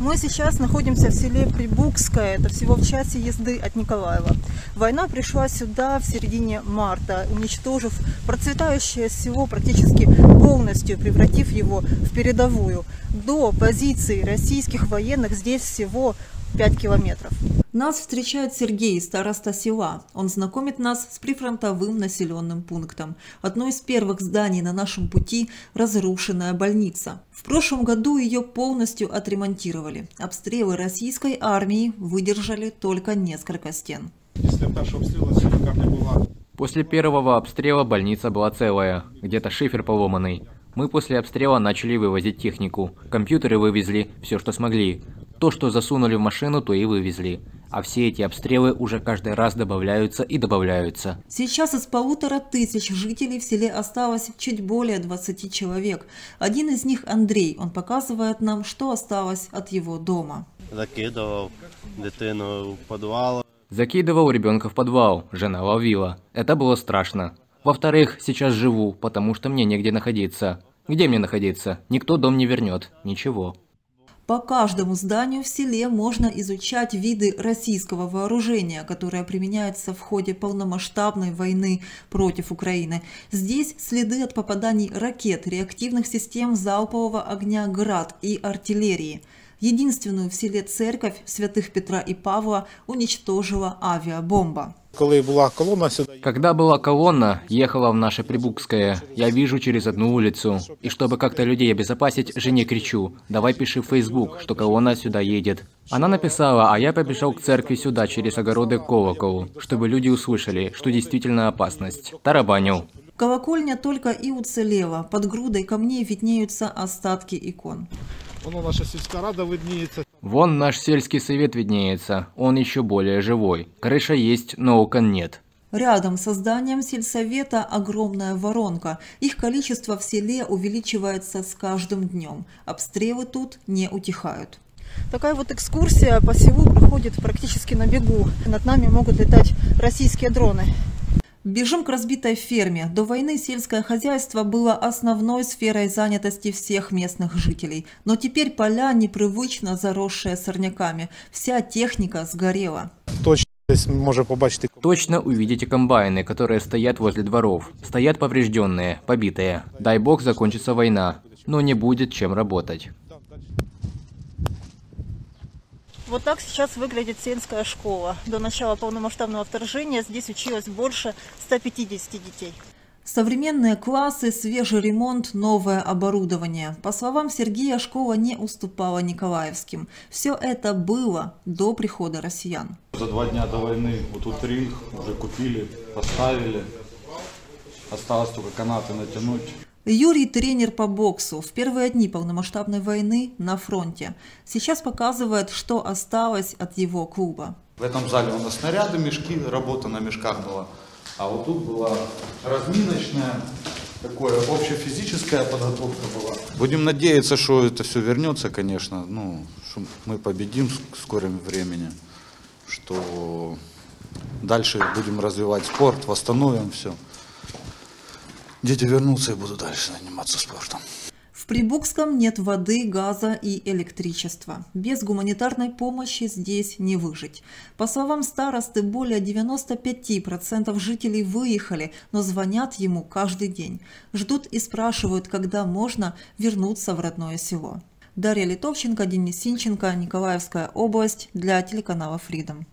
Мы сейчас находимся в селе Прибукское, это всего в часе езды от Николаева. Война пришла сюда в середине марта, уничтожив процветающее село практически полностью, превратив его в передовую. До позиций российских военных здесь всего 5 километров. Нас встречает Сергей, староста села. Он знакомит нас с прифронтовым населенным пунктом. Одно из первых зданий на нашем пути – разрушенная больница. В прошлом году ее полностью отремонтировали. Обстрелы российской армии выдержали только несколько стен. После первого обстрела больница была целая, где-то шифер поломанный. Мы после обстрела начали вывозить технику. Компьютеры вывезли, все, что смогли. То, что засунули в машину, то и вывезли. А все эти обстрелы уже каждый раз добавляются и добавляются. Сейчас из 1500 жителей в селе осталось чуть более 20 человек. Один из них Андрей. Он показывает нам, что осталось от его дома. Закидывал дитину в подвал. Закидывал ребенка в подвал, жена ловила. Это было страшно. Во-вторых, сейчас живу, потому что мне негде находиться. Где мне находиться? Никто дом не вернет. Ничего. По каждому зданию в селе можно изучать виды российского вооружения, которое применяется в ходе полномасштабной войны против Украины. Здесь следы от попаданий ракет, реактивных систем залпового огня «Град» и артиллерии. Единственную в селе церковь святых Петра и Павла уничтожила авиабомба. Когда была колонна, ехала в наше Прибукское, я вижу через одну улицу. И чтобы как-то людей обезопасить, жене кричу: давай пиши в Facebook, что колонна сюда едет. Она написала, а я побежал к церкви сюда через огороды к колоколу, чтобы люди услышали, что действительно опасность. Тарабанил. Колокольня только и уцелела. Под грудой камней виднеются остатки икон. Вон наша сельская рада виднеется. Вон наш сельский совет виднеется, он еще более живой. Крыша есть, но окон нет. Рядом со зданием сельсовета огромная воронка. Их количество в селе увеличивается с каждым днем. Обстрелы тут не утихают. Такая вот экскурсия по селу проходит практически на бегу. Над нами могут летать российские дроны. Бежим к разбитой ферме. До войны сельское хозяйство было основной сферой занятости всех местных жителей. Но теперь поля непривычно заросшие сорняками. Вся техника сгорела. Точно увидите комбайны, которые стоят возле дворов. Стоят поврежденные, побитые. Дай бог закончится война, но не будет чем работать. Вот так сейчас выглядит сельская школа. До начала полномасштабного вторжения здесь училось больше 150 детей. Современные классы, свежий ремонт, новое оборудование. По словам Сергея, школа не уступала николаевским. Все это было до прихода россиян. За 2 дня до войны вот тут 3 уже купили, поставили. Осталось только канаты натянуть. Юрий – тренер по боксу. В первые дни полномасштабной войны на фронте. Сейчас показывает, что осталось от его клуба. В этом зале у нас снаряды, мешки, работа на мешках была. А вот тут была разминочная, такое общефизическая подготовка была. Будем надеяться, что это все вернется, конечно. Ну, что мы победим в скором времени. Что дальше будем развивать спорт, восстановим все. Дети вернутся и будут дальше заниматься спортом. В Прибукском нет воды, газа и электричества. Без гуманитарной помощи здесь не выжить. По словам старосты, более 95% жителей выехали, но звонят ему каждый день. Ждут и спрашивают, когда можно вернуться в родное село. Дарья Литовченко, Денис Синченко, Николаевская область, для телеканала Freedom.